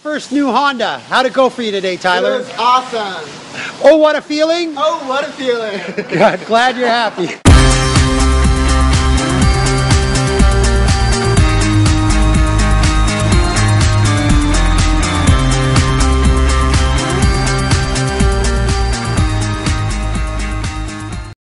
First new Honda. How'd it go for you today, Tyler? It was awesome. Oh, what a feeling. Oh, what a feeling. Good. Glad you're happy.